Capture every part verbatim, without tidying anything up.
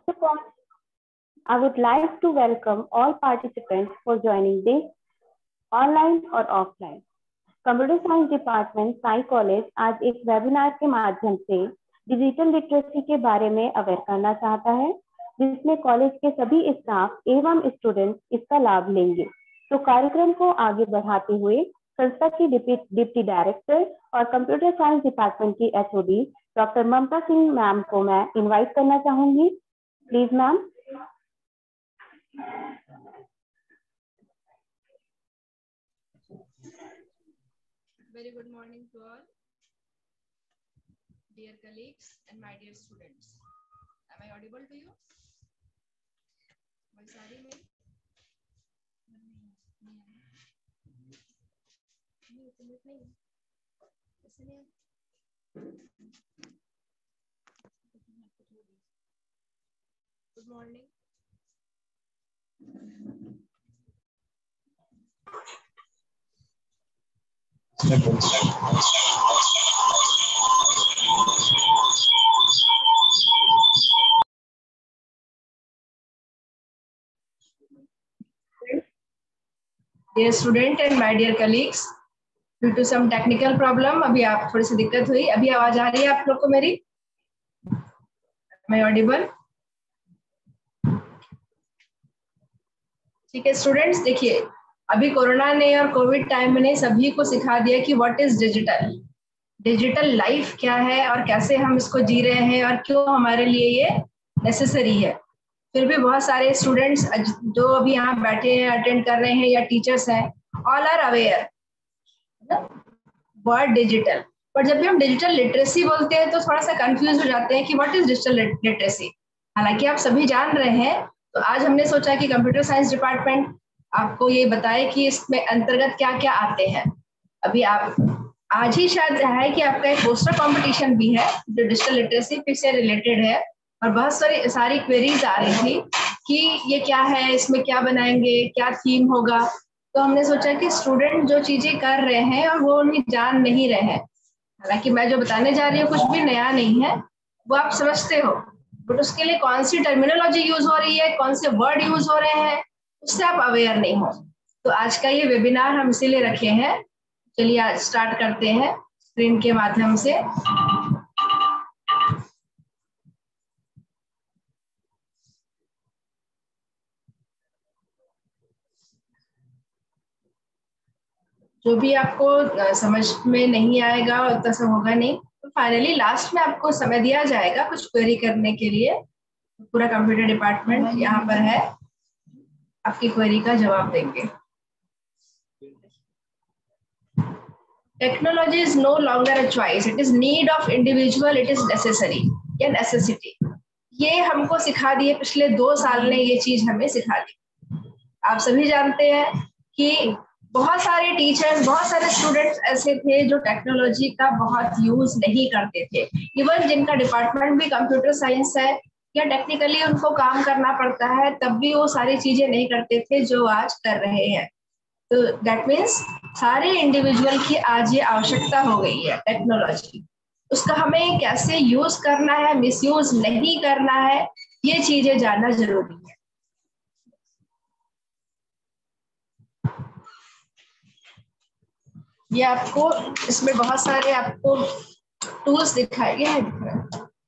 I would like to welcome all participants for joining this online और offline. Computer science department Sai college आज एक webinar के माध्यम से डिजिटल लिटरेसी के बारे में अवेयर करना चाहता है, जिसमें कॉलेज के सभी स्टाफ एवं स्टूडेंट्स इसका लाभ लेंगे। तो कार्यक्रम को आगे बढ़ाते हुए संस्था की डिप्टी डायरेक्टर और कंप्यूटर साइंस डिपार्टमेंट की HOD doctor Mamta Singh ma'am को मैं इनवाइट करना चाहूंगी। Please ma'am. Very good morning to all, dear colleagues and my dear students. Am I audible to you? Voice आ रही है मेरी? नहीं, नहीं, नहीं, ऐसे नहीं। Good morning. Dear student and my dear colleagues, due to some technical problem, अभी आप थोड़ी सी दिक्कत हुई। अभी आवाज आ रही है आप लोग को मेरी? Am I audible? ठीक है स्टूडेंट्स, देखिए अभी कोरोना ने और कोविड टाइम ने सभी को सिखा दिया कि what is digital digital life क्या है और कैसे हम इसको जी रहे हैं और क्यों हमारे लिए ये नेसेसरी है। फिर भी बहुत सारे स्टूडेंट्स जो अभी यहाँ बैठे हैं, अटेंड कर रहे हैं या टीचर्स हैं, all are aware word digital. पर जब भी हम डिजिटल लिटरेसी बोलते हैं तो थोड़ा सा कंफ्यूज हो जाते हैं कि व्हाट इज डिजिटल लिटरेसी। हालांकि आप सभी जान रहे हैं, तो आज हमने सोचा कि कंप्यूटर साइंस डिपार्टमेंट आपको ये बताए कि इसमें अंतर्गत क्या क्या आते हैं। अभी आप आज ही शायद है कि आपका एक पोस्टर कंपटीशन भी है जो डिजिटल लिटरेसी से रिलेटेड है, और बहुत सारी सारी क्वेरीज आ रही थी कि ये क्या है, इसमें क्या बनाएंगे, क्या थीम होगा। तो हमने सोचा कि स्टूडेंट जो चीजें कर रहे हैं और वो उन्हें जान नहीं रहे हैं, हालांकि मैं जो बताने जा रही हूँ कुछ भी नया नहीं है, वो आप समझते हो, बट उसके लिए कौन सी टर्मिनोलॉजी यूज हो रही है, कौन से वर्ड यूज हो रहे हैं, उससे आप अवेयर नहीं हो। तो आज का ये वेबिनार हम इसीलिए रखे हैं। चलिए आज स्टार्ट करते हैं स्क्रीन के माध्यम से। जो भी आपको समझ में नहीं आएगा उतना सब होगा नहीं, तो फाइनली लास्ट में आपको समय दिया जाएगा कुछ क्वेरी करने के लिए। पूरा कंप्यूटर डिपार्टमेंट यहाँ पर है, आपकी क्वेरी का जवाब देंगे। Technology is no longer a choice, it is need of individual, it is necessary या नेसेसिटी। ये हमको सिखा दिए, पिछले दो साल ने ये चीज हमें सिखा दी। आप सभी जानते हैं कि बहुत सारे टीचर्स, बहुत सारे स्टूडेंट्स ऐसे थे जो टेक्नोलॉजी का बहुत यूज नहीं करते थे। इवन जिनका डिपार्टमेंट भी कंप्यूटर साइंस है या टेक्निकली उनको काम करना पड़ता है, तब भी वो सारी चीजें नहीं करते थे जो आज कर रहे हैं। तो दैट मीन्स सारे इंडिविजुअल की आज ये आवश्यकता हो गई है टेक्नोलॉजी। उसका हमें कैसे यूज करना है, मिसयूज नहीं करना है, ये चीजें जानना जरूरी है। ये आपको इसमें बहुत सारे आपको टूल्स दिखाए गए हैं।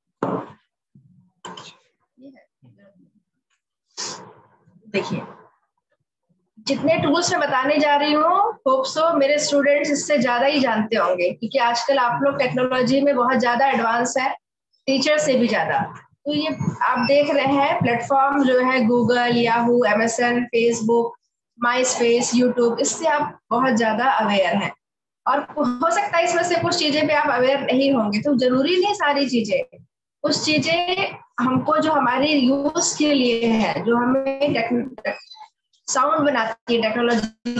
देखिए जितने टूल्स मैं बताने जा रही हूँ, होप सो मेरे स्टूडेंट्स इससे ज्यादा ही जानते होंगे, क्योंकि आजकल आप लोग टेक्नोलॉजी में बहुत ज्यादा एडवांस है, टीचर से भी ज्यादा। तो ये आप देख रहे हैं प्लेटफॉर्म जो है Google, Yahoo, MSN, Facebook, MySpace, YouTube, इससे आप बहुत ज्यादा अवेयर हैं। और हो सकता है इसमें से कुछ चीजें पे आप अवेयर नहीं होंगे, तो जरूरी नहीं सारी चीजें। कुछ चीजें हमको जो हमारे यूज के लिए है, जो हमें साउंड बनाती है टेक्नोलॉजी,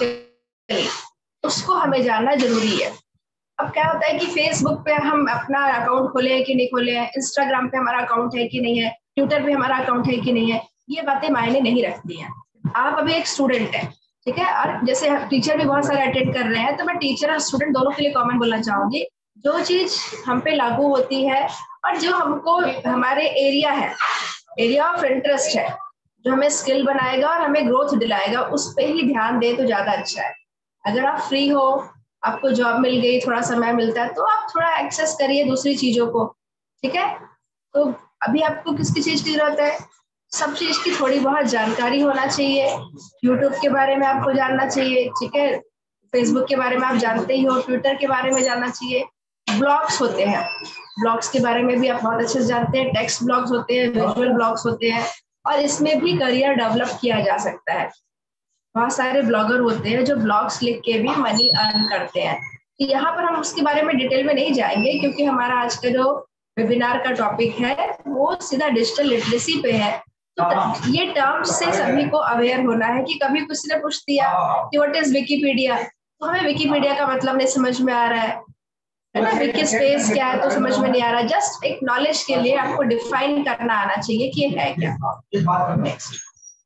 उसको हमें जानना जरूरी है। अब क्या होता है कि फेसबुक पे हम अपना अकाउंट खोले हैं कि नहीं खोले हैं, इंस्टाग्राम पे हमारा अकाउंट है कि नहीं है, ट्विटर पे हमारा अकाउंट है कि नहीं है, ये बातें मायने नहीं रखती हैं। आप अभी एक स्टूडेंट है, ठीक है, और जैसे टीचर भी बहुत सारे अटेंड कर रहे हैं, तो मैं टीचर और स्टूडेंट दोनों के लिए कॉमन बोलना चाहूंगी। जो चीज हम पे लागू होती है और जो हमको हमारे एरिया है, एरिया ऑफ इंटरेस्ट है, जो हमें स्किल बनाएगा और हमें ग्रोथ दिलाएगा, उस पर ही ध्यान दे तो ज्यादा अच्छा है। अगर आप फ्री हो, आपको जॉब मिल गई, थोड़ा समय मिलता है, तो आप थोड़ा एक्सेस करिए दूसरी चीजों को, ठीक है। तो अभी आपको किसकी चीज की जरूरत है? सब चीज की थोड़ी बहुत जानकारी होना चाहिए। यूट्यूब के बारे में आपको जानना चाहिए, ठीक है। फेसबुक के बारे में आप जानते ही हो, ट्विटर के बारे में जानना चाहिए। ब्लॉग्स होते हैं, ब्लॉग्स के बारे में भी आप बहुत अच्छे से जानते हैं। टेक्स्ट ब्लॉग्स होते हैं, विजुअल ब्लॉग्स होते हैं, और इसमें भी करियर डेवलप किया जा सकता है। बहुत सारे ब्लॉगर होते हैं जो ब्लॉग्स लिख के भी मनी अर्न करते हैं। यहाँ पर हम उसके बारे में डिटेल में नहीं जाएंगे, क्योंकि हमारा आज का जो वेबिनार का टॉपिक है वो सीधा डिजिटल लिटरेसी पे है। तो ये टर्म्स से सभी को अवेयर होना है कि कभी किसी ने पूछ दिया कि व्हाट इज विकिपीडिया, तो हमें विकिपीडिया का मतलब नहीं समझ में आ रहा है, है ना। विकी स्पेस क्या है तो समझ में नहीं आ रहा। जस्ट एक नॉलेज के लिए आपको डिफाइन करना आना चाहिए कि ये है क्या। Next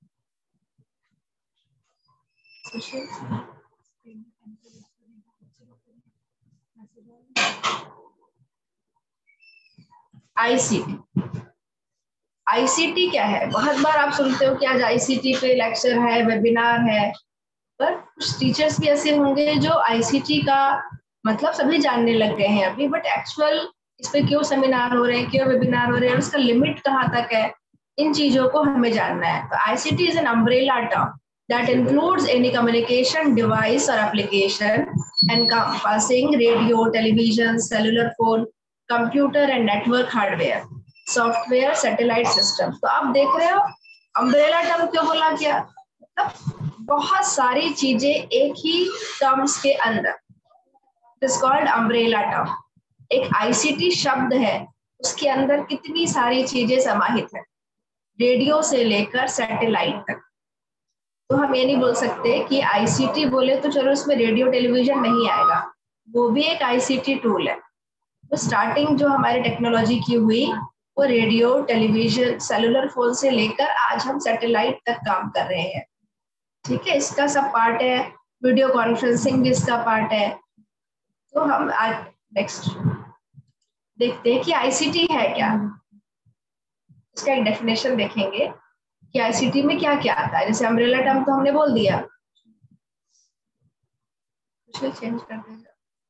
ICT. आईसीटी क्या है? बहुत बार आप सुनते हो कि आज आईसीटी पे लेक्चर है, वेबिनार है, पर कुछ टीचर्स भी ऐसे होंगे जो आईसीटी का मतलब सभी जानने लग गए हैं अभी, बट एक्चुअल इस पे क्यों सेमिनार हो रहे हैं, क्यों वेबिनार हो रहे हैं, उसका लिमिट कहाँ तक है, इन चीजों को हमें जानना है। तो ICT is an umbrella term that includes any communication device or application encompassing radio, television, cellular phone, computer and network hardware, software, satellite system। तो आप देख रहे हो अम्ब्रेला टर्म क्यों बोला क्या? मतलब बहुत सारी चीजें एक ही टर्म्स के अंदर, it is called umbrella term. एक आईसीटी शब्द है, उसके अंदर कितनी सारी चीजें समाहित है, रेडियो से लेकर सैटेलाइट तक। तो हम ये नहीं बोल सकते कि आईसीटी बोले तो चलो इसमें रेडियो टेलीविजन नहीं आएगा, वो भी एक आईसीटी टूल है। तो स्टार्टिंग जो हमारी टेक्नोलॉजी की हुई वो रेडियो, टेलीविजन, सेलुलर फोन से लेकर आज हम सैटेलाइट तक काम कर रहे हैं, ठीक है। इसका सब पार्ट है, वीडियो कॉन्फ्रेंसिंग भी इसका पार्ट है। तो हम आज नेक्स्ट देखते हैं कि आईसीटी है क्या। इसका एक डेफिनेशन देखेंगे कि आईसीटी में क्या क्या आता है। जैसे अम्ब्रेला टर्म तो हमने बोल दिया, चेंज कर देगा।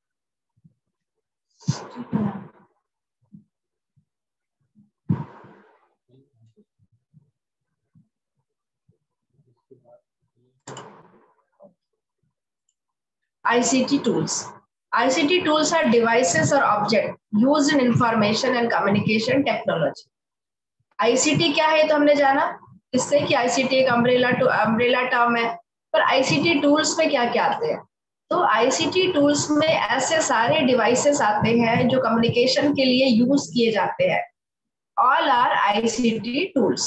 I C T tools. I C T tools are devices or objects used in information and communication technology. I C T क्या है तो हमने जाना इससे कि I C T एक अम्ब्रेला टू अम्ब्रेला टर्म है, पर I C T टूल्स में क्या क्या आते हैं? तो I C T टूल्स में ऐसे सारे डिवाइसेस आते हैं जो कम्युनिकेशन के लिए यूज किए जाते हैं। All are I C T tools,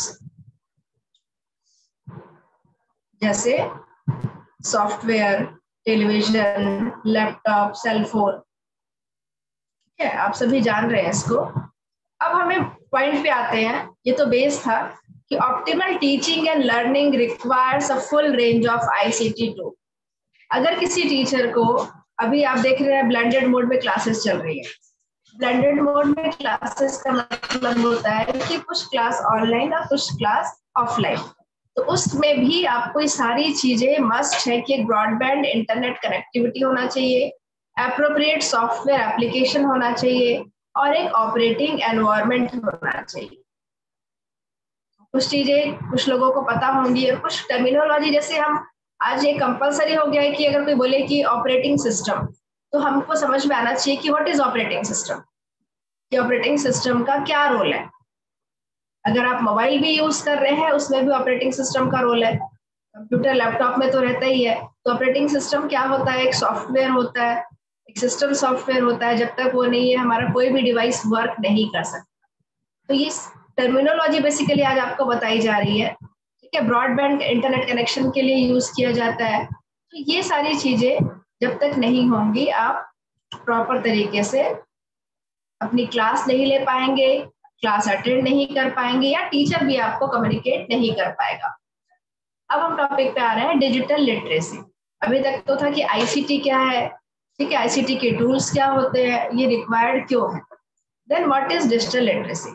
जैसे software, television, laptop, cell phone, ठीक है, आप सभी जान रहे हैं इसको। अब हमें पॉइंट पे आते हैं, ये तो बेस था कि optimal teaching and learning requires a full range of ICT tool. अगर किसी टीचर को, अभी आप देख रहे हैं ब्लेंडेड मोड में क्लासेस चल रही है, ब्लेंडेड मोड में क्लासेस का मतलब होता है कि कुछ क्लास ऑनलाइन और कुछ क्लास ऑफलाइन। तो उसमें भी आपको ये सारी चीजें मस्ट है कि ब्रॉडबैंड इंटरनेट कनेक्टिविटी होना चाहिए, एप्रोप्रिएट सॉफ्टवेयर एप्लीकेशन होना चाहिए और एक ऑपरेटिंग एनवायरनमेंट होना चाहिए। कुछ चीजें कुछ लोगों को पता होंगी और कुछ टर्मिनोलॉजी, जैसे हम आज ये कंपलसरी हो गया है कि अगर कोई बोले कि ऑपरेटिंग सिस्टम, तो हमको समझ में आना चाहिए कि व्हाट इज ऑपरेटिंग सिस्टम, कि ऑपरेटिंग सिस्टम का क्या रोल है। अगर आप मोबाइल भी यूज कर रहे हैं उसमें भी ऑपरेटिंग सिस्टम का रोल है, कंप्यूटर लैपटॉप में तो रहता ही है। तो ऑपरेटिंग सिस्टम क्या होता है? एक सॉफ्टवेयर होता है, एक सिस्टम सॉफ्टवेयर होता है। जब तक वो नहीं है हमारा कोई भी डिवाइस वर्क नहीं कर सकता। तो ये टर्मिनोलॉजी बेसिकली आज आपको बताई जा रही है, ठीक है। ब्रॉडबैंड इंटरनेट कनेक्शन के लिए यूज किया जाता है। तो ये सारी चीजें जब तक नहीं होंगी आप प्रॉपर तरीके से अपनी क्लास नहीं ले पाएंगे, क्लास अटेंड नहीं कर पाएंगे, या टीचर भी आपको कम्युनिकेट नहीं कर पाएगा। अब हम टॉपिक पे आ रहे हैं डिजिटल लिटरेसी। अभी तक तो था कि आईसीटी क्या है, ठीक है, आईसीटी के टूल्स क्या होते हैं, ये रिक्वायर्ड क्यों है। Then what is digital literacy?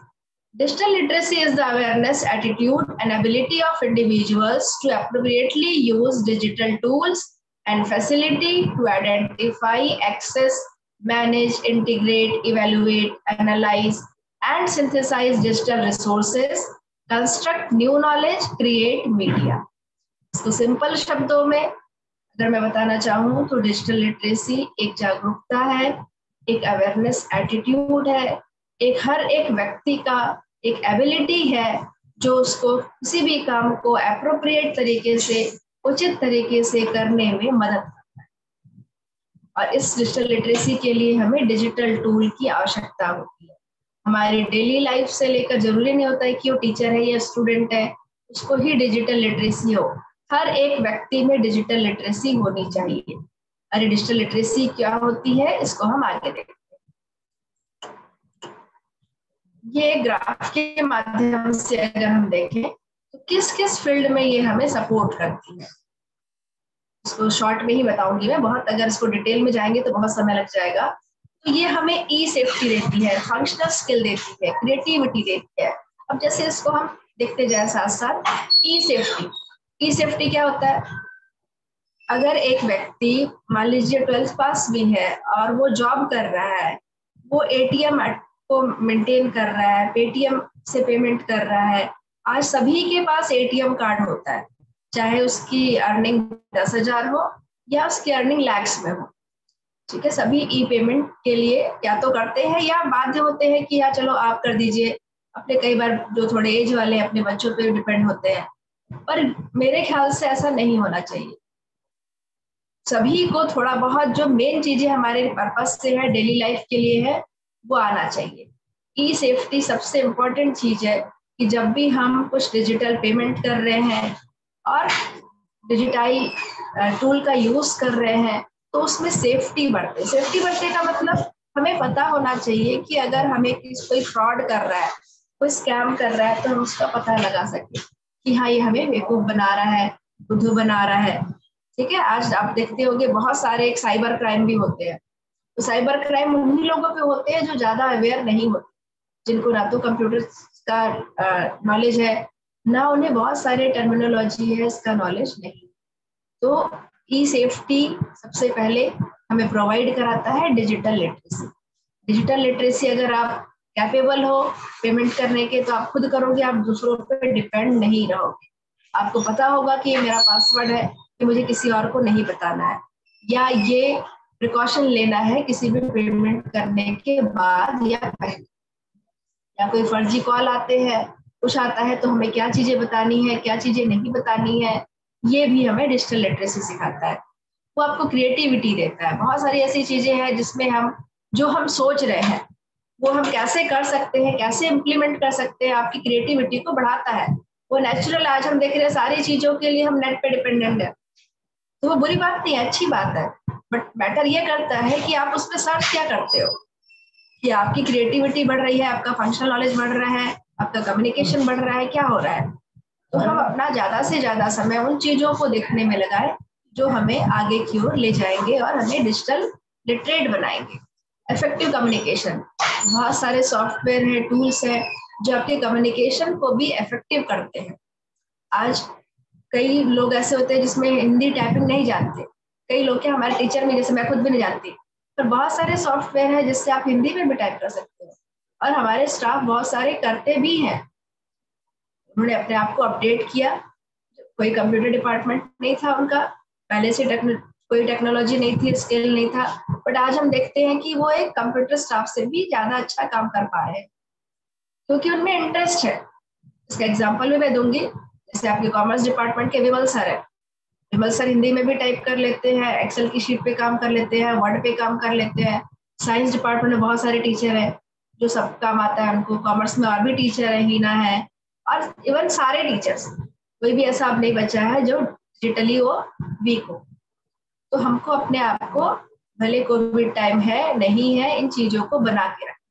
Digital literacy is the awareness, attitude, and ability of individuals to appropriately use digital tools and facility to identify, access, manage, integrate, evaluate, analyze, and synthesize digital resources, construct new knowledge, create media. इसको simple शब्दों में अगर मैं बताना चाहूँ तो digital literacy एक जागरूकता है, एक अवेयरनेस एटीट्यूड है, एक हर एक व्यक्ति का एक एबिलिटी है जो उसको किसी भी काम को एप्रोप्रिएट तरीके से, उचित तरीके से करने में मदद करता है। और इस डिजिटल लिटरेसी के लिए हमें डिजिटल टूल की आवश्यकता होती है। हमारी डेली लाइफ से लेकर जरूरी नहीं होता है कि वो टीचर है या स्टूडेंट है उसको ही डिजिटल लिटरेसी हो, हर एक व्यक्ति में डिजिटल लिटरेसी होनी चाहिए। अरे डिजिटल लिटरेसी क्या होती है इसको हम आगे देखते हैं। ये ग्राफ के माध्यम से अगर हम देखें तो किस किस फील्ड में ये हमें सपोर्ट करती है, इसको शॉर्ट में ही बताऊंगी मैं, बहुत अगर इसको डिटेल में जाएंगे तो बहुत समय लग जाएगा। तो ये हमें ई सेफ्टी देती है, फंक्शनल स्किल देती है, क्रिएटिविटी देती है। अब जैसे इसको हम देखते जाए साथ साथ, ई सेफ्टी ई सेफ्टी क्या होता है? अगर एक व्यक्ति मान लीजिए ट्वेल्थ पास भी है और वो जॉब कर रहा है, वो एटीएम को मेंटेन कर रहा है, पेटीएम से पेमेंट कर रहा है। आज सभी के पास एटीएम कार्ड होता है, चाहे उसकी अर्निंग दस हजार हो या उसकी अर्निंग लैक्स में हो, ठीक है। सभी ई पेमेंट के लिए या तो करते हैं या बाध्य होते हैं कि या चलो आप कर दीजिए। अपने कई बार जो थोड़े एज वाले अपने बच्चों पे डिपेंड होते हैं, पर मेरे ख्याल से ऐसा नहीं होना चाहिए। सभी को थोड़ा बहुत जो मेन चीजें हमारे पर्पस से है, डेली लाइफ के लिए है, वो आना चाहिए। ई सेफ्टी सबसे इम्पोर्टेंट चीज है कि जब भी हम कुछ डिजिटल पेमेंट कर रहे हैं और डिजिटाई टूल का यूज कर रहे हैं तो उसमें सेफ्टी बढ़ते सेफ्टी बढ़ने का मतलब हमें पता होना चाहिए कि अगर हमें किस कोई फ्रॉड कर रहा है, कोई स्कैम कर रहा है, तो हम उसका पता लगा सके कि हाँ ये हमें बेवकूफ बना रहा है, बुद्धू बना रहा है, ठीक है। आज आप देखते होंगे बहुत सारे एक साइबर क्राइम भी होते हैं। तो साइबर क्राइम उन्हीं लोगों पे होते हैं जो ज्यादा अवेयर नहीं होते, जिनको ना तो कंप्यूटर का नॉलेज है, ना उन्हें बहुत सारे टर्मिनोलॉजी है इसका नॉलेज नहीं। तो ई सेफ्टी सबसे पहले हमें प्रोवाइड कराता है डिजिटल लिटरेसी। डिजिटल लिटरेसी अगर आप कैपेबल हो पेमेंट करने के तो आप खुद करोगे, आप दूसरों पर डिपेंड नहीं रहोगे। आपको पता होगा कि ये मेरा पासवर्ड है, कि मुझे किसी और को नहीं बताना है, या ये प्रिकॉशन लेना है किसी भी पेमेंट करने के बाद या पहले। या कोई फर्जी कॉल आते हैं, कुछ आता है, तो हमें क्या चीजें बतानी है, क्या चीजें नहीं बतानी है, ये भी हमें डिजिटल लिटरेसी सिखाता है। वो आपको क्रिएटिविटी देता है। बहुत सारी ऐसी चीजें हैं जिसमें हम जो हम सोच रहे हैं वो हम कैसे कर सकते हैं, कैसे इम्प्लीमेंट कर सकते हैं, आपकी क्रिएटिविटी को बढ़ाता है। वो नेचुरल आज हम देख रहे हैं सारी चीजों के लिए हम नेट पे डिपेंडेंट है, तो वो बुरी बात नहीं है, अच्छी बात है। बट मैटर ये करता है कि आप उसमें सर्च क्या करते हो, कि आपकी क्रिएटिविटी बढ़ रही है, आपका फंक्शनल नॉलेज बढ़ रहा है, आपका कम्युनिकेशन बढ़ रहा है, क्या हो रहा है। तो हम अपना ज्यादा से ज्यादा समय उन चीजों को देखने में लगाए जो हमें आगे की ओर ले जाएंगे और हमें डिजिटल लिटरेट बनाएंगे। इफेक्टिव कम्युनिकेशन, बहुत सारे सॉफ्टवेयर हैं, टूल्स हैं जो आपके कम्युनिकेशन को भी इफेक्टिव करते हैं। आज कई लोग ऐसे होते हैं जिसमें हिंदी टाइपिंग नहीं जानते, कई लोग क्या हमारे टीचर में, जैसे मैं खुद भी नहीं जानती, पर बहुत सारे सॉफ्टवेयर है जिससे आप हिंदी में भी टाइप कर सकते हो, और हमारे स्टाफ बहुत सारे करते भी हैं। उन्होंने अपने आप को अपडेट किया। कोई कंप्यूटर डिपार्टमेंट नहीं था उनका, पहले से टेक्नो कोई टेक्नोलॉजी नहीं थी, स्किल नहीं था, बट आज हम देखते हैं कि वो एक कंप्यूटर स्टाफ से भी ज्यादा अच्छा काम कर पा रहे हैं क्योंकि उनमें इंटरेस्ट है। इसका एग्जाम्पल भी मैं दूंगी, जैसे आपके कॉमर्स डिपार्टमेंट के विमल सर है, विमल सर हिंदी में भी टाइप कर लेते हैं, एक्सेल की शीट पे काम कर लेते हैं, वर्ड पे काम कर लेते हैं। साइंस डिपार्टमेंट में बहुत सारे टीचर हैं जो सब काम आता है उनको, कॉमर्स में और भी टीचर है, हीना है, और इवन सारे टीचर्स, कोई भी ऐसा अब नहीं बचा है जो डिजिटली वो वीक हो। तो हमको अपने आप को, भले कोविड टाइम है नहीं है, इन चीजों को बना के रखें।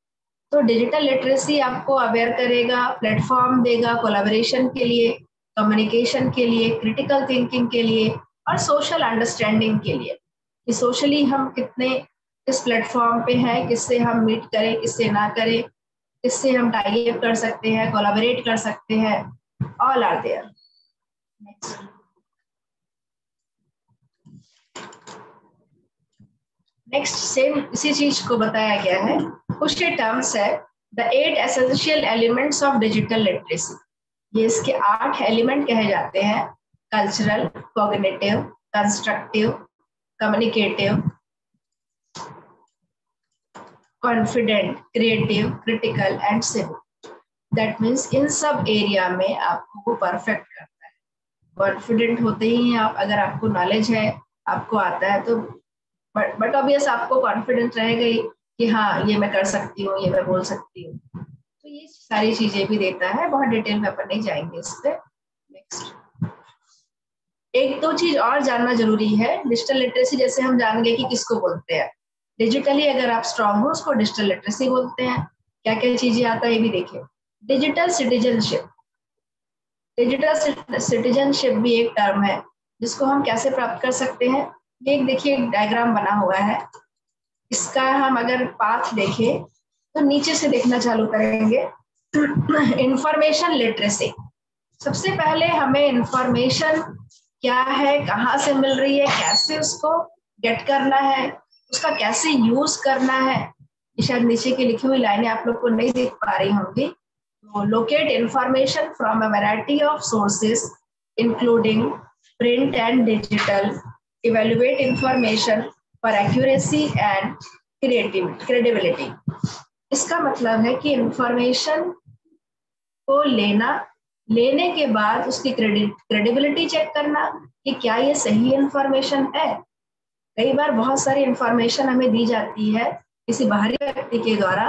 तो डिजिटल लिटरेसी आपको अवेयर करेगा, प्लेटफॉर्म देगा कोलैबोरेशन के लिए, कम्युनिकेशन के लिए, क्रिटिकल थिंकिंग के लिए और सोशल अंडरस्टैंडिंग के लिए, कि सोशली हम कितने किस प्लेटफॉर्म पे हैं, किससे हम मीट करें, किससे ना करें, किससे हम टाई अप कर सकते हैं, कोलैबोरेट कर सकते हैं, all are there. Next, next same इसी चीज को बताया गया है, कुछ ये टर्म्स है, the eight essential elements of digital literacy. ये इसके आठ एलिमेंट कहे जाते हैं, cultural, cognitive, constructive, communicative, confident, creative, critical and civil. That means इन सब एरिया में आपको वो परफेक्ट करता है। कॉन्फिडेंट होते ही आप, अगर आपको नॉलेज है, आपको आता है, तो बट बट ऑब्वियस आपको कॉन्फिडेंस रहेगा ही कि हाँ ये मैं कर सकती हूँ, ये मैं बोल सकती हूँ। तो ये सारी चीजें भी देता है, बहुत डिटेल में अपन नहीं जाएंगे इस पे। नेक्स्ट, एक दो चीज और जानना जरूरी है। डिजिटल लिटरेसी जैसे हम जान गए कि किसको बोलते हैं, डिजिटली अगर आप स्ट्रांग हो उसको डिजिटल लिटरेसी बोलते हैं। क्या क्या चीजें आता है ये भी देखिए। डिजिटल सिटीजनशिप, डिजिटल सिटीजनशिप भी एक टर्म है जिसको हम कैसे प्राप्त कर सकते हैं। ये एक देखिए डायग्राम बना हुआ है, इसका हम अगर पाथ देखें तो नीचे से देखना चालू करेंगे। इंफॉर्मेशन लिटरेसी, सबसे पहले हमें इंफॉर्मेशन क्या है, कहाँ से मिल रही है, कैसे उसको गेट करना है, उसका कैसे यूज करना है। शायद नीचे की लिखी हुई लाइनें आप लोग को नहीं देख पा रही होंगी। तो locate information from a variety of sources including print and digital, evaluate information for accuracy and creativity credibility. इसका मतलब है कि इंफॉर्मेशन को लेना, लेने के बाद उसकी क्रेडिबिलिटी चेक करना कि क्या ये सही इंफॉर्मेशन है। कई बार बहुत सारी इंफॉर्मेशन हमें दी जाती है किसी बाहरी व्यक्ति के द्वारा,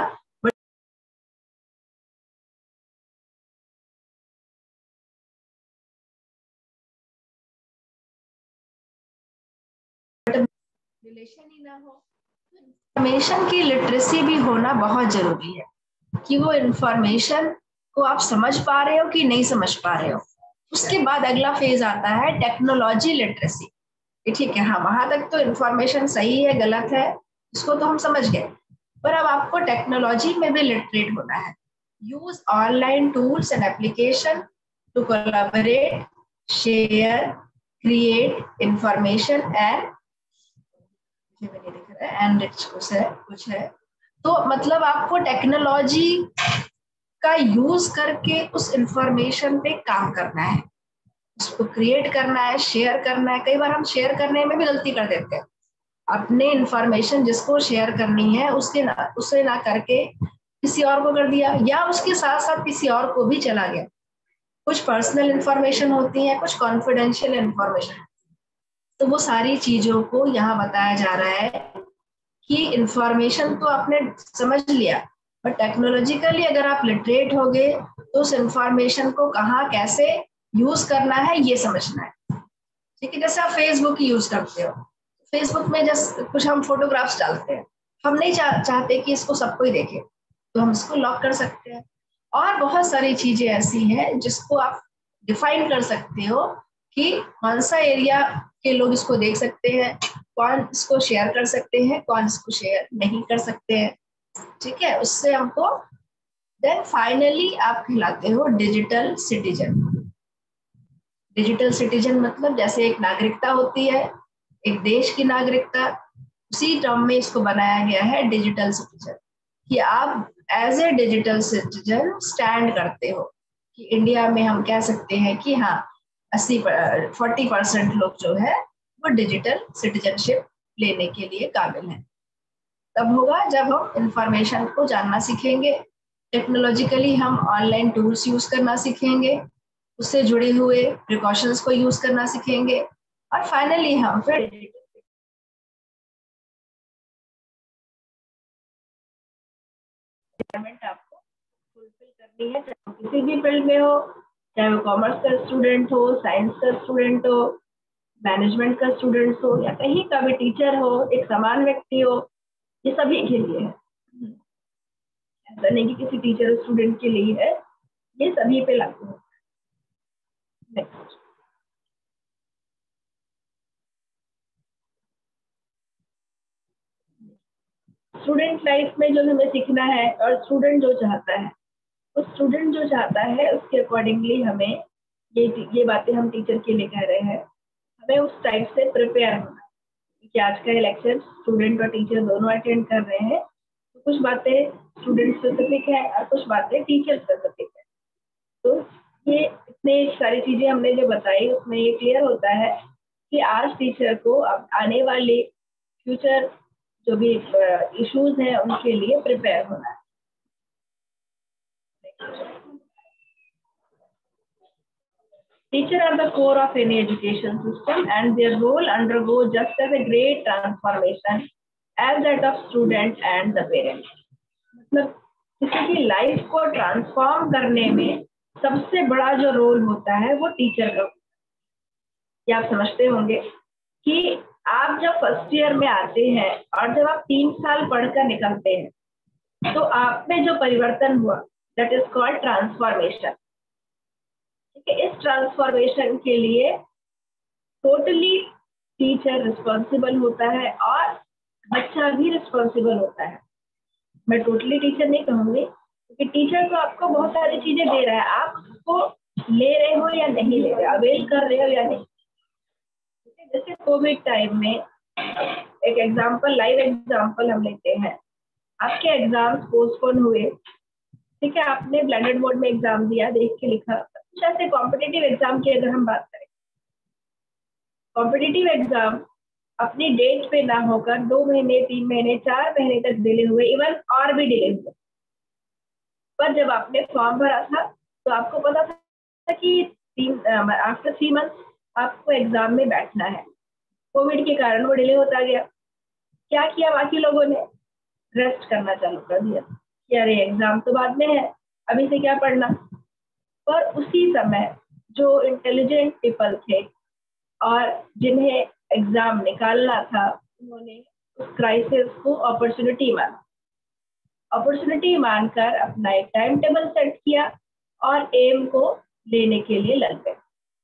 रिलेशन ही ना हो। इंफॉर्मेशन की लिटरेसी भी होना बहुत जरूरी है कि वो इंफॉर्मेशन को आप समझ पा रहे हो कि नहीं समझ पा रहे हो। उसके बाद अगला फेज आता है टेक्नोलॉजी लिटरेसी। ठीक है, हाँ वहां तक तो इंफॉर्मेशन सही है गलत है इसको तो हम समझ गए, पर अब आपको टेक्नोलॉजी में भी लिटरेट होना है। Use online tools and application to collaborate, share, create information and and कुछ है कुछ है तो मतलब आपको टेक्नोलॉजी का यूज करके उस इंफॉर्मेशन पे काम करना है, उसको क्रिएट करना है, शेयर करना है। कई बार हम शेयर करने में भी गलती कर देते हैं, अपने इंफॉर्मेशन जिसको शेयर करनी है उसके ना उसे ना करके किसी और को कर दिया, या उसके साथ साथ किसी और को भी चला गया। कुछ पर्सनल इंफॉर्मेशन होती है, कुछ कॉन्फिडेंशियल इंफॉर्मेशन। तो वो सारी चीजों को यहाँ बताया जा रहा है कि इंफॉर्मेशन तो आपने समझ लिया, पर टेक्नोलॉजिकली अगर आप लिटरेट हो गए तो उस इंफॉर्मेशन को कहाँ कैसे यूज करना है ये समझना है। ठीक है, जैसे आप फेसबुक यूज करते हो, फेसबुक में जस्ट कुछ हम फोटोग्राफ्स डालते हैं, हम नहीं चाह, चाहते कि इसको सब कोई देखे, तो हम इसको लॉक कर सकते हैं। और बहुत सारी चीजें ऐसी हैं जिसको आप डिफाइन कर सकते हो कि कौन सा एरिया के लोग इसको देख सकते हैं, कौन इसको शेयर कर सकते हैं, कौन इसको शेयर नहीं कर सकते हैं। ठीक है, उससे हमको देन फाइनली आप कहलाते हो डिजिटल सिटीजन। डिजिटल सिटीजन मतलब जैसे एक नागरिकता होती है, एक देश की नागरिकता, उसी टर्म में इसको बनाया गया है डिजिटल सिटीजन, कि आप as a digital citizen stand करते हो। कि इंडिया में हम कह सकते हैं कि हाँ अस्सी फोर्टी परसेंट लोग जो है वो डिजिटल सिटीजनशिप लेने के लिए काबिल हैं। तब होगा जब हम इंफॉर्मेशन को जानना सीखेंगे, टेक्नोलॉजिकली हम ऑनलाइन टूल्स यूज करना सीखेंगे, उससे जुड़े हुए प्रिकॉशंस को यूज करना सीखेंगे, और फाइनली हम फिर रिक्वायरमेंट आपको फुलफिल करनी है, चाहे किसी भी फील्ड में हो, चाहे वो कॉमर्स का स्टूडेंट हो, साइंस का स्टूडेंट हो, मैनेजमेंट का स्टूडेंट हो, या कहीं का भी टीचर हो, एक समान व्यक्ति हो, ये सभी के लिए है। ऐसा नहीं कि किसी टीचर स्टूडेंट के लिए है, ये सभी पे लागू है। नेक्स्ट, स्टूडेंट लाइफ में जो हमें सीखना है और स्टूडेंट जो चाहता है, उस स्टूडेंट जो चाहता है उसके अकॉर्डिंगली हमें ये ये बातें हम टीचर के लिए कह रहे हैं, हमें उस टाइप से प्रिपेयर होना। क्योंकि आज का लेक्चर स्टूडेंट और टीचर दोनों अटेंड कर रहे हैं, तो कुछ बातें स्टूडेंट स्पेसिफिक है और कुछ बातें टीचर स्पेसिफिक है। तो ये इतने सारी चीजें हमने जो बताई उसमें ये क्लियर होता है कि आज टीचर को अब आने वाले फ्यूचर जो भी इश्यूज हैं उनके लिए प्रिपेयर होना है। Teachers are the core of any education system and their role undergo just as a great transformation as that of student and the parents. मतलब किसी की लाइफ को ट्रांसफॉर्म करने में सबसे बड़ा जो रोल होता है वो टीचर का। क्या आप समझते होंगे कि आप जब फर्स्ट ईयर में आते हैं और जब आप तीन साल पढ़कर निकलते हैं तो आप में जो परिवर्तन हुआ दैट इज कॉल्ड ट्रांसफॉर्मेशन। इस ट्रांसफॉर्मेशन के लिए टोटली टीचर रिस्पॉन्सिबल होता है और बच्चा भी रिस्पॉन्सिबल होता है। मैं टोटली टीचर नहीं कहूंगी क्योंकि टीचर तो आपको बहुत सारी चीजें दे रहा है, आप उसको ले रहे हो या नहीं ले रहे, अवेल कर रहे हो या नहीं। जैसे कोविड टाइम में एक एग्जांपल, लाइव एग्जांपल हम लेते हैं, आपके एग्जाम्स पोस्टपोन हुए, ठीक है, आपने ब्लेंडेड मोड में एग्जाम दिया, देख के लिखा। कुछ ऐसे कॉम्पिटिटिव एग्जाम की अगर हम बात करें, कॉम्पिटिटिव एग्जाम अपनी डेट पे ना होकर दो महीने तीन महीने चार महीने तक डिले हुए, इवन और भी डिले हुए। पर जब आपने फॉर्म भरा था तो आपको पता था कि तीन आफ्टर थ्री मंथ आपको एग्जाम में बैठना है। कोविड के कारण वो डिले होता गया। क्या किया बाकी लोगों ने? रेस्ट करना चालू कर दिया कि अरे एग्जाम तो बाद में है, अभी से क्या पढ़ना। पर उसी समय जो इंटेलिजेंट पीपल थे और जिन्हें एग्जाम निकालना था, उन्होंने उस क्राइसिस को अपॉर्चुनिटी माना। अपॉर्चुनिटी मानकर अपना एक टाइम टेबल सेट किया और एम को लेने के लिए लग गए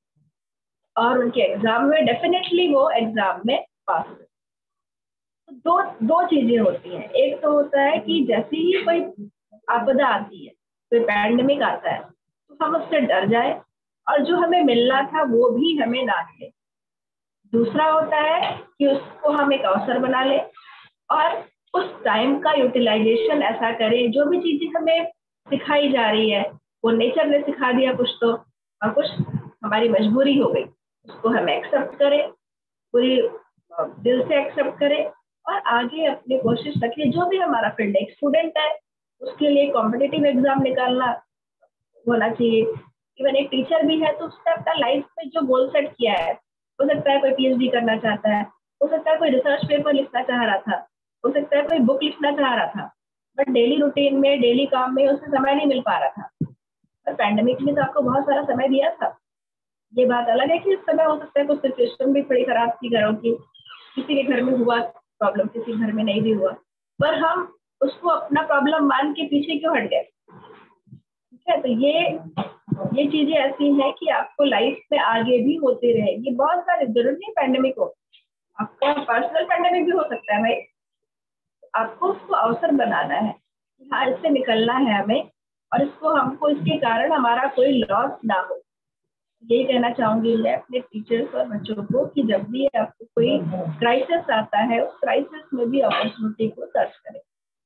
और उनके एग्जाम में डेफिनेटली वो एग्जाम में पास हुए। तो दो दो चीजें होती हैं। एक तो होता है कि जैसे ही कोई आपदा आती है, कोई पैंडेमिक आता है, तो हम उससे डर जाए और जो हमें मिलना था वो भी हमें ना मिले। दूसरा होता है कि उसको हम एक अवसर बना ले और उस टाइम का यूटिलाइजेशन ऐसा करें, जो भी चीजें हमें सिखाई जा रही है वो नेचर ने सिखा दिया कुछ तो, और कुछ हमारी मजबूरी हो गई, उसको हम एक्सेप्ट करें, पूरी दिल से एक्सेप्ट करें और आगे अपनी कोशिश रखें। जो भी हमारा फील्ड है, स्टूडेंट है उसके लिए कॉम्पिटिटिव एग्जाम निकालना होना चाहिए। इवन एक टीचर भी है तो उसने अपना लाइफ में जो गोल सेट किया है, हो सकता है कोई पीएचडी करना चाहता है, हो सकता है कोई रिसर्च पेपर लिखना चाह रहा था, हो सकता है कोई बुक लिखना चाह रहा था, बट डेली रूटीन में डेली काम में उसे समय नहीं मिल पा रहा था। पर पैंडेमिक ने तो आपको बहुत सारा समय दिया था। ये बात अलग है कि इस समय हो सकता है कुछ सिचुएशन भी थोड़ी खराब थी घरों की, किसी के घर में हुआ प्रॉब्लम, किसी घर में नहीं भी हुआ, पर हम उसको अपना प्रॉब्लम मान के पीछे क्यों हट गए? ठीक है, तो ये ये चीजें ऐसी हैं कि आपको लाइफ में आगे भी होते रहेगी। बहुत सारे, जरूरी नहीं पैंडेमिक हो, आपका पर्सनल पैंडेमिक भी हो सकता है भाई। आपको उसको अवसर बनाना है, हाँ इससे निकलना है हमें, और इसको हमको इसके कारण हमारा कोई लॉस ना हो। यही कहना चाहूंगी मैं अपने टीचर्स और बच्चों को कि जब भी आपको कोई क्राइसिस आता है, उस क्राइसिस में भी अपॉर्चुनिटी को सर्च करें।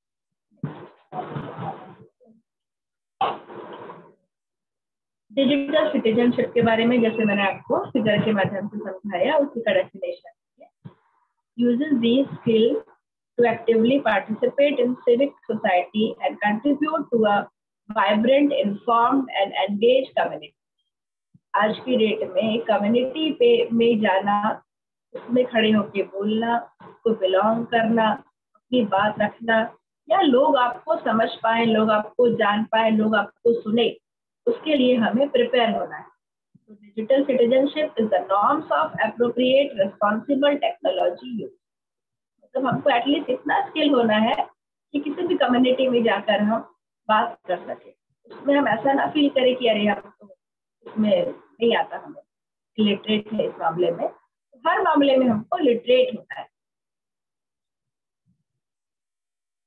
डिजिटल सिटीजनशिप के बारे में जैसे मैंने आपको फिगर के माध्यम से समझाया, उसी का definition uses these skills to actively participate in civic society and contribute to a vibrant, informed and engaged community. आज की डेट में कम्युनिटी पे में जाना, उसमें खड़े होके बोलना, उसको बिलोंग करना, अपनी बात रखना, या लोग आपको समझ पाए, लोग आपको जान पाए, लोग आपको सुने, उसके लिए हमें प्रिपेयर होना है। तो digital citizenship is the norms of appropriate responsible technology use. मतलब हमको एटलीस्ट इतना स्किल होना है कि किसी भी कम्युनिटी में जाकर हम बात कर सके, उसमें हम ऐसा ना फील करें कि अरे हम तो इसमें नहीं आता, हमें लिटरेट है इस मामले में। हर मामले में हमको लिटरेट होना है।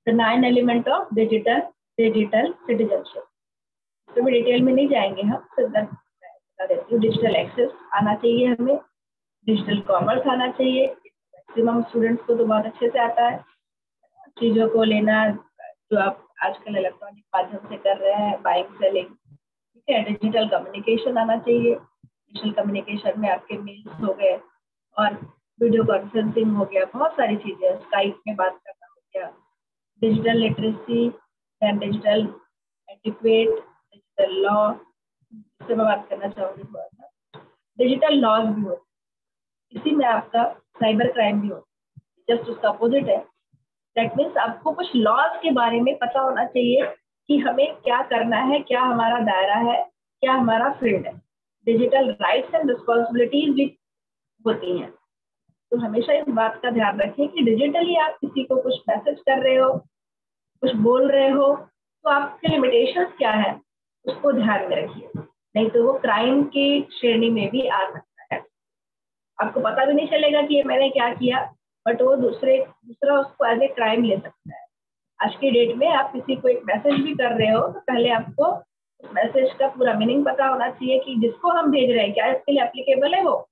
The nine element of digital digital citizenship. तो भी डिटेल में नहीं जाएंगे हम, तो बता देती हूँ। डिजिटल एक्सेस आना चाहिए हमें, डिजिटल कॉमर्स आना चाहिए, मैक्सिमम स्टूडेंट्स को तो बहुत अच्छे से आता है चीज़ों को लेना, जो आप आजकल इलेक्ट्रॉनिक माध्यम से कर रहे हैं, बाइंग सेलिंग, ठीक है। डिजिटल कम्युनिकेशन आना चाहिए, डिजिटल कम्युनिकेशन में आपके मेल्स हो गए और वीडियो कॉन्फ्रेंसिंग हो गया, बहुत सारी चीज़ें, स्काइप में बात करना हो गया। Digital literacy and digital etiquette, digital law, इससे मैं बात करना चाहूँगी थोड़ा सा। डिजिटल लॉज भी होते हैं, इसी में आपका साइबर क्राइम भी होता है, जस्ट उसका अपोजिट है। दैट मीन्स आपको कुछ लॉज के बारे में पता होना चाहिए कि हमें क्या करना है, क्या हमारा दायरा है, क्या हमारा फील्ड है। डिजिटल राइट्स एंड रिस्पॉन्सिबिलिटीज भी होती हैं, तो हमेशा इस बात का ध्यान रखें कि डिजिटली आप किसी को कुछ मैसेज कर रहे हो, कुछ बोल रहे हो, तो आपके लिमिटेशंस क्या है उसको ध्यान में रखिए, नहीं तो वो क्राइम की श्रेणी में भी आ सकता है। आपको पता भी नहीं चलेगा कि ये मैंने क्या किया, बट वो दूसरे दूसरा उसको एज ए क्राइम ले सकता है। आज की डेट में आप किसी को एक मैसेज भी कर रहे हो तो पहले आपको उस मैसेज का पूरा मीनिंग पता होना चाहिए कि जिसको हम भेज रहे हैं क्या इसके लिए एप्लीकेबल है वो,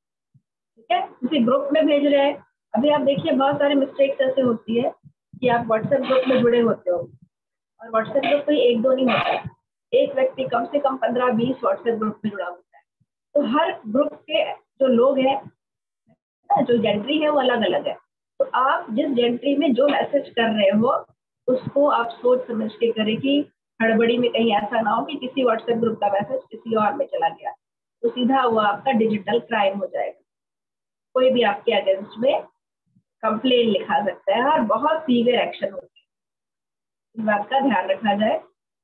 ठीक है। किसी ग्रुप में भेज रहे हैं, अभी आप देखिए बहुत सारे मिस्टेक्स ऐसे होती है कि आप व्हाट्सएप ग्रुप में जुड़े होते हो और व्हाट्सएप ग्रुप में एक दो नहीं होता है, एक व्यक्ति कम से कम पंद्रह बीस व्हाट्सएप ग्रुप में जुड़ा होता है। तो हर ग्रुप के जो लोग हैं, जो जेंट्री है वो अलग अलग है, तो आप जिस जेंट्री में जो मैसेज कर रहे हो उसको आप सोच समझ के करें कि हड़बड़ी में कहीं ऐसा ना हो कि किसी व्हाट्सएप ग्रुप का मैसेज किसी और में चला गया, तो सीधा वो आपका डिजिटल क्राइम हो जाएगा। कोई भी आपके अगेंस्ट में कंप्लेन लिखा सकता है और बहुत सीवियर एक्शन होते हैं, इस बात का ध्यान रखा जाए।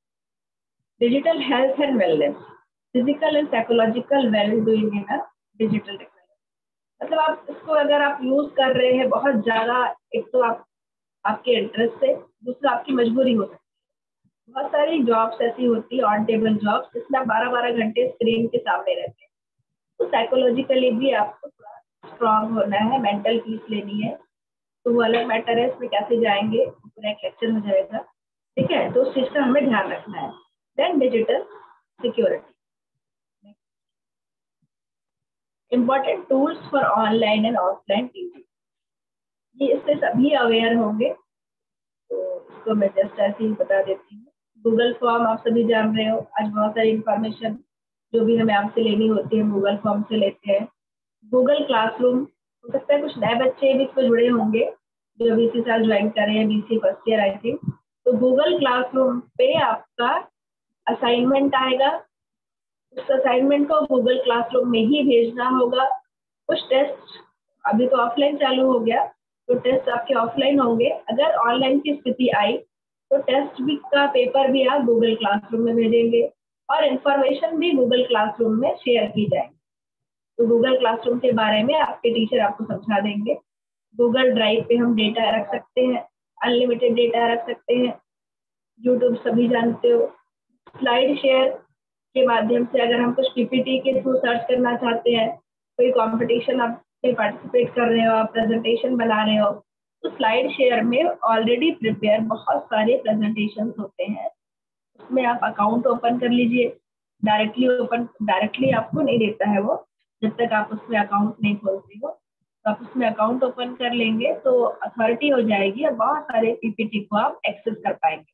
Digital health and wellness, physical and psychological well doing in a digital technology. मतलब आप इसको अगर आप यूज कर रहे हैं बहुत ज्यादा, एक तो आप आपके इंटरेस्ट से, दूसरा आपकी मजबूरी हो सकती है। बहुत सारी जॉब्स ऐसी होती है, ऑन टेबल जॉब्स, जिसमें आप बारह बारह घंटे स्क्रीन के सामने रहते हैं, तो साइकोलॉजिकली भी आपको थोड़ा स्ट्रांग होना है, मेंटल पीस लेनी है, तो वो अलग मैटर है, इसमें कैसे जाएंगे पूरा एक लेक्चर हो जाएगा, ठीक है। तो उस चीज का हमें ध्यान रखना है। Then digital security, important tools for online and offline teaching, ये इससे सभी अवेयर होंगे, तो इसको मैं जस्ट ऐसे ही बता देती हूँ। गूगल फॉर्म आप सभी जान रहे हो, आज बहुत सारी इंफॉर्मेशन जो भी हमें आपसे लेनी होती है गूगल फॉर्म से लेते हैं। गूगल क्लासरूम, हो सकता है कुछ नए बच्चे भी इसमें जुड़े होंगे जो अभी इसी साल ज्वाइन कर रहे हैं, BC first year I think. तो गूगल क्लासरूम पे आपका असाइनमेंट आएगा, उस असाइनमेंट को गूगल क्लासरूम में ही भेजना होगा। कुछ टेस्ट अभी तो ऑफलाइन चालू हो गया, तो टेस्ट आपके ऑफलाइन होंगे। अगर ऑनलाइन की स्थिति आई तो टेस्ट भी का पेपर भी आप गूगल क्लासरूम में भेजेंगे और इंफॉर्मेशन भी गूगल क्लासरूम में शेयर की जाएगी। तो गूगल क्लासरूम के बारे में आपके टीचर आपको समझा देंगे। गूगल ड्राइव पे हम डेटा रख सकते हैं, अनलिमिटेड डेटा रख सकते हैं। यूट्यूब सभी जानते हो, स्लाइड शेयर के माध्यम से अगर हम कुछ पीपीटी के थ्रू सर्च करना चाहते हैं, कोई कंपटीशन आप पार्टिसिपेट कर रहे हो, आप प्रेजेंटेशन बना रहे हो, तो स्लाइड शेयर में ऑलरेडी प्रिपेयर बहुत सारे प्रेजेंटेशन होते हैं, उसमें आप अकाउंट ओपन कर लीजिए। डायरेक्टली ओपन डायरेक्टली आपको नहीं देता है वो, जब तक आप उसमें अकाउंट नहीं खोलते हो, तो आप उसमें अकाउंट ओपन कर लेंगे तो अथॉरिटी हो जाएगी और बहुत सारे पीपीटी को आप एक्सेस कर पाएंगे।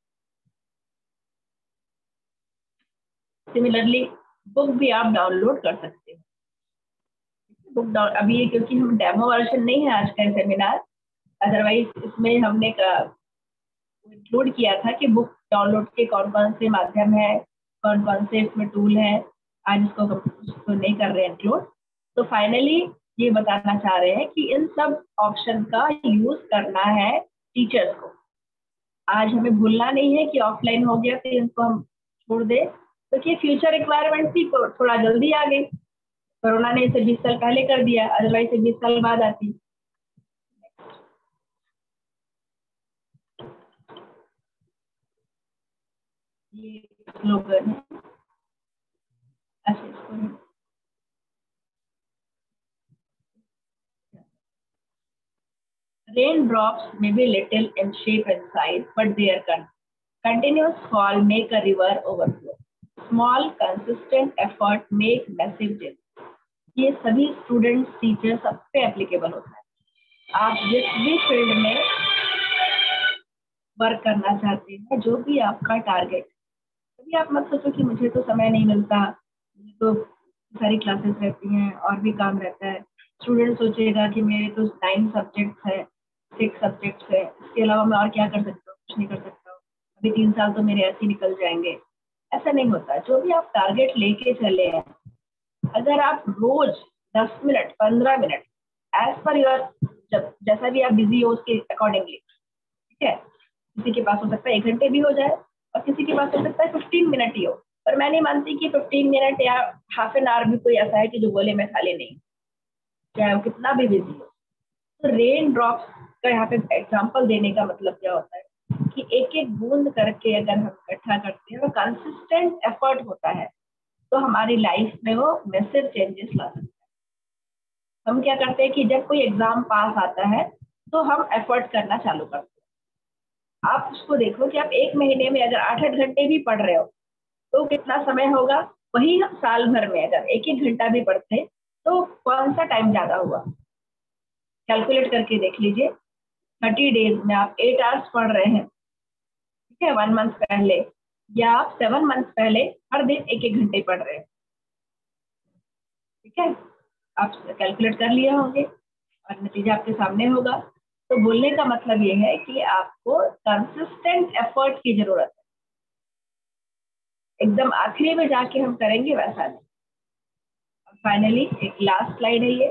सिमिलरली बुक भी आप डाउनलोड कर सकते हैं। बुक डाउन अभी क्योंकि हम डेमो वर्जन नहीं है आज का सेमिनार, अदरवाइज इसमें हमने इंक्लूड किया था कि बुक डाउनलोड के कौन कौन से माध्यम है, कौन कौन से इसमें टूल है, आज इसको तो नहीं कर रहे इंक्लूड। तो फाइनली ये बताना चाह रहे हैं कि इन सब ऑप्शन का यूज करना है टीचर्स को। आज हमें भूलना नहीं है कि ऑफलाइन हो गया फिर इनको हम छोड़ दे, क्योंकि फ्यूचर रिक्वायरमेंट थी तो थोड़ा जल्दी आ गई, कोरोना ने इसे बीस साल पहले कर दिया, अदरवाइज बीस साल बाद आती। ये स्लोगन है, अच्छा इसको Raindrops may be little in shape and size, but their con- continuous fall make a river overflow. Small, consistent effort make massive difference. ये सभी स्टूडेंट्स, टीचर सब पे एप्लीकेबल होता है। आप जिस भी फील्ड में वर्क करना चाहते हैं, जो भी आपका टारगेट, कभी आप मत सोचो कि मुझे तो समय नहीं मिलता, मुझे तो सारी क्लासेस रहती हैं और भी काम रहता है। स्टूडेंट सोचेगा कि मेरे तो नाइन सब्जेक्ट्स है, सिक्स सब्जेक्ट्स है, इसके अलावा मैं और क्या कर सकता हूँ, कुछ नहीं कर सकता हूँ, अभी तीन साल तो मेरे ऐसे निकल जाएंगे। ऐसा नहीं होता। जो भी आप टारगेट लेके चले हैं, अगर आप रोज दस मिनट पंद्रह मिनट एज पर योर, जब जैसा भी आप बिजी हो उसके अकॉर्डिंगली, ठीक है, किसी के पास हो सकता है एक घंटे भी हो जाए और किसी के पास हो सकता है फिफ्टीन मिनट ही हो, पर मैं नहीं मानती कि फिफ्टीन मिनट या हाफ एन आवर भी कोई ऐसा है कि जो बोले मैं खाली नहीं, चाहे वो कितना भी बिजी हो। तो रेन ड्रॉप्स का यहाँ पे एग्जाम्पल देने का मतलब क्या होता है कि एक एक बूंद करके अगर हम इकट्ठा करते हैं और कंसिस्टेंट एफर्ट होता है तो हमारी लाइफ में वो मैसिव चेंजेस ला सकता है। हम क्या करते हैं कि जब कोई एग्जाम पास आता है तो हम एफर्ट करना चालू करते हैं। आप उसको देखो कि आप एक महीने में अगर आठ आठ घंटे भी पढ़ रहे हो तो कितना समय होगा, वही हम साल भर में अगर एक एक घंटा भी पढ़ते तो कौन सा टाइम ज्यादा हुआ, कैलकुलेट करके देख लीजिए। थर्टी डेज में आप एट आवर्स पढ़ रहे हैं, ठीक है, वन मंथ पहले, या आप सेवन मंथ पहले हर दिन एक एक घंटे पढ़ रहे हैं, ठीक है, आप कैलकुलेट कर लिए होंगे और नतीजा आपके सामने होगा। तो बोलने का मतलब ये है कि आपको कंसिस्टेंट एफर्ट की जरूरत है। एकदम आखिरी में जाके हम करेंगे वैसा नहीं। फाइनली एक लास्ट स्लाइड है ये,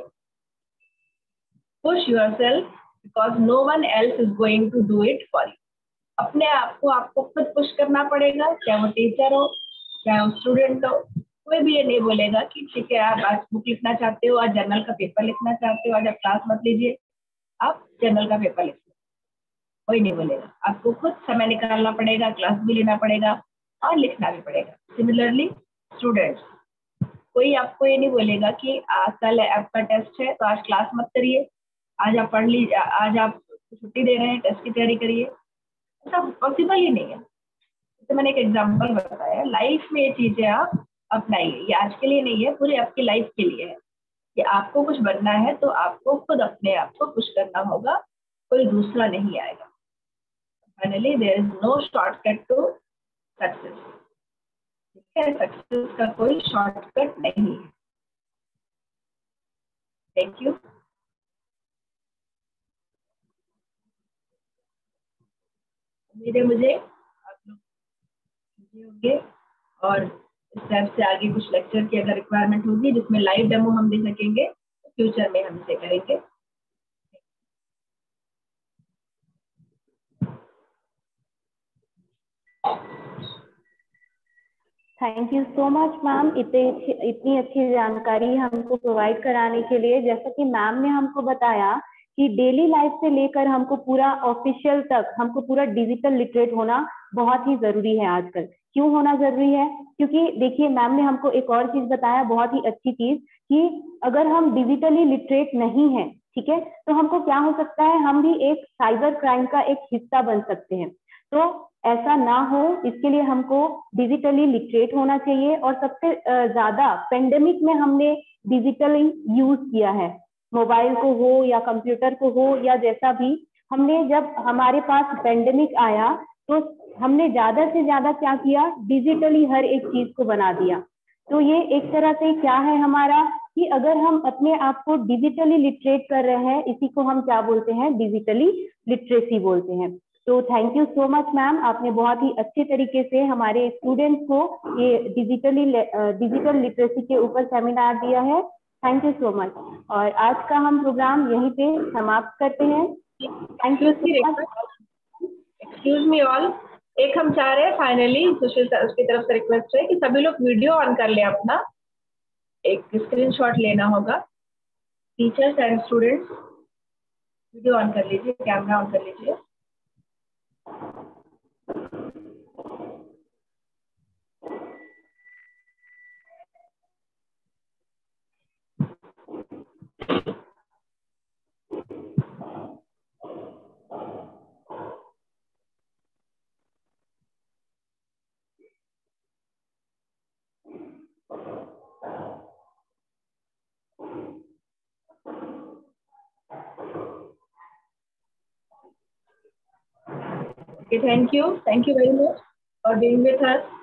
push yourself because no one else is going to do it for you. अपने आप को आपको खुद पुश करना पड़ेगा, चाहे वो टीचर हो चाहे वो स्टूडेंट हो। कोई भी ये नहीं बोलेगा कि ठीक है आप आज बुक लिखना चाहते हो, आज जर्नल का पेपर लिखना चाहते हो, आज आप क्लास मत लीजिए, आप जर्नल का पेपर लिखिए, कोई नहीं बोलेगा। आपको खुद समय निकालना पड़ेगा, क्लास भी लेना पड़ेगा और लिखना भी पड़ेगा। सिमिलरली स्टूडेंट्स, कोई आपको ये नहीं बोलेगा कि आज कल आपका टेस्ट है तो आज क्लास मत करिए, आज आप पढ़ लीजिए, आज आप छुट्टी दे रहे हैं, टेस्ट की तैयारी करिए। ऐसा पॉसिबल ही नहीं है। तो मैंने एक एग्जांपल बताया, लाइफ में ये चीजें आप अपनाइए। ये आज के लिए नहीं है, पूरी आपकी लाइफ के लिए है कि आपको कुछ बनना है तो आपको खुद अपने आप को पुश करना होगा, कोई दूसरा नहीं आएगा। Finally there is no shortcut to success, ठीक है, सक्सेस का कोई शॉर्टकट नहीं है। Thank you. उम्मीद है मुझे आप लोग समझे होंगे और इस टाइप से आगे कुछ लेक्चर की अगर रिक्वायरमेंट होगी जिसमें लाइव डेमो हम दे सकेंगे, फ्यूचर में हम इसे करेंगे। Thank you so much ma'am, इतनी इतनी अच्छी जानकारी हमको प्रोवाइड कराने के लिए। जैसा कि मैम ने हमको बताया कि डेली लाइफ से लेकर हमको पूरा ऑफिशियल तक हमको पूरा डिजिटल लिटरेट होना बहुत ही जरूरी है आजकल। क्यों होना जरूरी है? क्योंकि देखिए मैम ने हमको एक और चीज बताया, बहुत ही अच्छी चीज, कि अगर हम डिजिटली लिटरेट नहीं है, ठीक है, तो हमको क्या हो सकता है, हम भी एक साइबर क्राइम का एक हिस्सा बन सकते हैं। तो ऐसा ना हो, इसके लिए हमको डिजिटली लिटरेट होना चाहिए। और सबसे ज्यादा पेंडेमिक में हमने डिजिटली यूज किया है, मोबाइल को हो या कंप्यूटर को हो या जैसा भी। हमने जब हमारे पास पेंडेमिक आया तो हमने ज्यादा से ज्यादा क्या किया, डिजिटली हर एक चीज को बना दिया। तो ये एक तरह से क्या है हमारा, कि अगर हम अपने आप को डिजिटली लिटरेट कर रहे हैं, इसी को हम क्या बोलते हैं, डिजिटली लिटरेसी बोलते हैं। तो thank you so much ma'am, आपने बहुत ही अच्छे तरीके से हमारे स्टूडेंट्स को ये डिजिटली डिजिटल लिटरेसी के ऊपर सेमिनार दिया है। Thank you so much. और आज का हम प्रोग्राम यहीं पे समाप्त करते हैं। Thank you so much. Excuse me all, एक हम चाह रहे हैं फाइनली, सुशील सर उसकी तरफ से रिक्वेस्ट है कि सभी लोग वीडियो ऑन कर ले, अपना एक स्क्रीनशॉट लेना होगा। Teachers and students video on कर लीजिए, कैमरा ऑन कर लीजिए। Okay, thank you. Thank you very much for being with us.